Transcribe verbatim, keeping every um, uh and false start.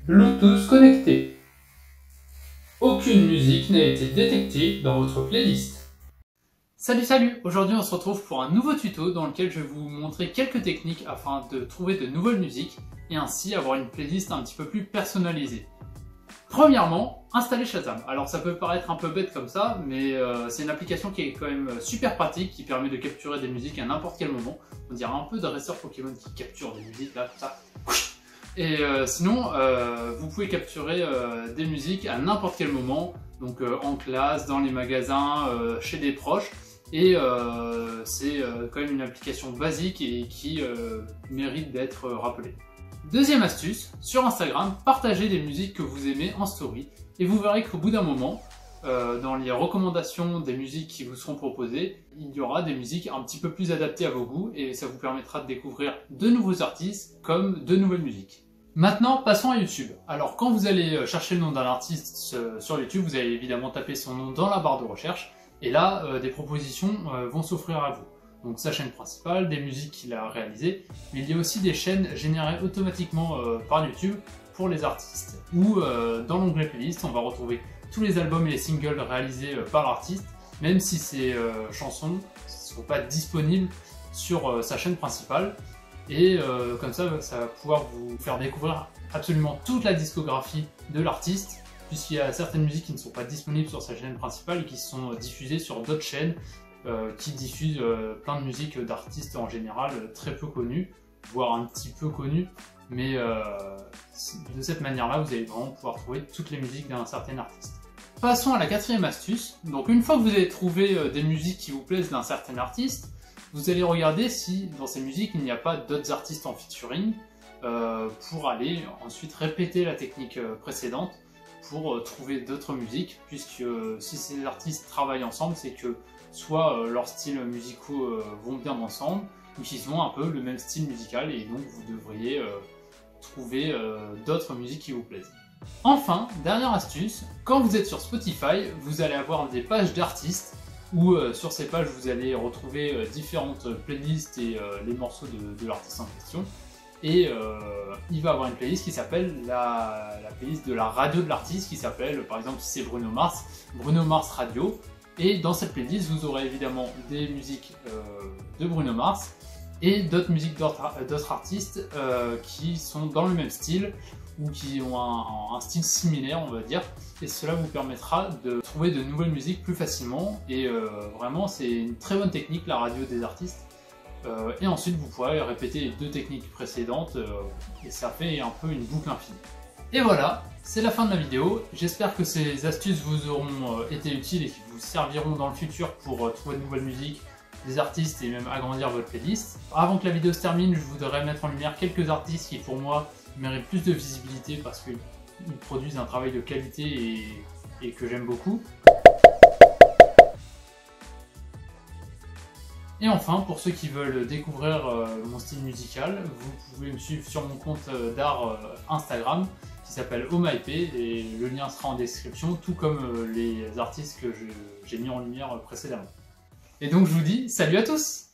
Bluetooth connecté. Aucune musique n'a été détectée dans votre playlist. Salut salut! Aujourd'hui on se retrouve pour un nouveau tuto dans lequel je vais vous montrer quelques techniques afin de trouver de nouvelles musiques et ainsi avoir une playlist un petit peu plus personnalisée. Premièrement, installer Shazam. Alors ça peut paraître un peu bête comme ça, mais euh, c'est une application qui est quand même super pratique, qui permet de capturer des musiques à n'importe quel moment. On dirait un peu dresseur Pokémon qui capture des musiques là, comme ça. Et euh, sinon, euh, vous pouvez capturer euh, des musiques à n'importe quel moment, donc euh, en classe, dans les magasins, euh, chez des proches. Et euh, c'est euh, quand même une application basique et qui euh, mérite d'être rappelée. Deuxième astuce, sur Instagram, partagez des musiques que vous aimez en story et vous verrez qu'au bout d'un moment, euh, dans les recommandations des musiques qui vous seront proposées, il y aura des musiques un petit peu plus adaptées à vos goûts et ça vous permettra de découvrir de nouveaux artistes comme de nouvelles musiques. Maintenant, passons à YouTube. Alors quand vous allez chercher le nom d'un artiste sur YouTube, vous allez évidemment taper son nom dans la barre de recherche et là, euh, des propositions euh, vont s'offrir à vous. Donc sa chaîne principale, des musiques qu'il a réalisées, mais il y a aussi des chaînes générées automatiquement euh, par YouTube pour les artistes, où euh, dans l'onglet playlist, on va retrouver tous les albums et les singles réalisés euh, par l'artiste, même si ces euh, chansons ne sont pas disponibles sur euh, sa chaîne principale. Et euh, comme ça, ça va pouvoir vous faire découvrir absolument toute la discographie de l'artiste, puisqu'il y a certaines musiques qui ne sont pas disponibles sur sa chaîne principale et qui sont diffusées sur d'autres chaînes euh, qui diffusent euh, plein de musiques d'artistes en général euh, très peu connus, voire un petit peu connus, mais euh, de cette manière-là, vous allez vraiment pouvoir trouver toutes les musiques d'un certain artiste. Passons à la quatrième astuce. Donc une fois que vous avez trouvé euh, des musiques qui vous plaisent d'un certain artiste, vous allez regarder si dans ces musiques il n'y a pas d'autres artistes en featuring euh, pour aller ensuite répéter la technique précédente pour euh, trouver d'autres musiques, puisque euh, si ces artistes travaillent ensemble, c'est que soit euh, leurs styles musicaux euh, vont bien ensemble, ou qu'ils ont un peu le même style musical et donc vous devriez euh, trouver euh, d'autres musiques qui vous plaisent. Enfin, dernière astuce, quand vous êtes sur Spotify, vous allez avoir des pages d'artistes où euh, sur ces pages vous allez retrouver euh, différentes playlists et euh, les morceaux de, de l'artiste en question. Et euh, il va avoir une playlist qui s'appelle la, la playlist de la radio de l'artiste, qui s'appelle par exemple si c'est Bruno Mars, Bruno Mars Radio. Et dans cette playlist vous aurez évidemment des musiques euh, de Bruno Mars et d'autres musiques d'autres artistes euh, qui sont dans le même style ou qui ont un, un style similaire, on va dire, et cela vous permettra de trouver de nouvelles musiques plus facilement, et euh, vraiment c'est une très bonne technique la radio des artistes, euh, et ensuite vous pourrez répéter les deux techniques précédentes, euh, et ça fait un peu une boucle infinie. Et voilà, c'est la fin de la vidéo, j'espère que ces astuces vous auront euh, été utiles et qui vous serviront dans le futur pour euh, trouver de nouvelles musiques, des artistes et même agrandir votre playlist. Avant que la vidéo se termine, je voudrais mettre en lumière quelques artistes qui pour moi méritent plus de visibilité parce qu'ils produisent un travail de qualité et, et que j'aime beaucoup. Et enfin, pour ceux qui veulent découvrir euh, mon style musical, vous pouvez me suivre sur mon compte euh, d'art euh, Instagram qui s'appelle OhMyP et le lien sera en description, tout comme euh, les artistes que j'ai mis en lumière précédemment. Et donc je vous dis salut à tous!